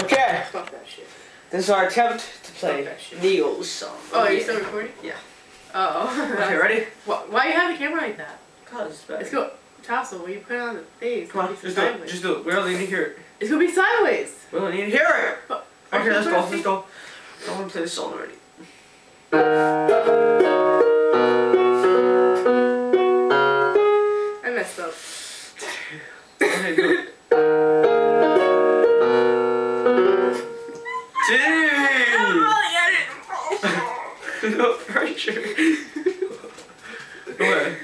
Okay. Fuck that shit. This is our attempt to play Neil's song. Oh, are you still recording? Yeah. Oh. Okay, ready? Why you have the camera like that? Cause it's better. Let's go. Tassel, when you put it on the thing, Come on, just do it. Just do it. We don't need to hear it. It's gonna be sideways. We don't need to hear it. But, okay, let's go. Let's go. I want to play this song already. I messed up. Okay, do it. Dude! No pressure. Okay.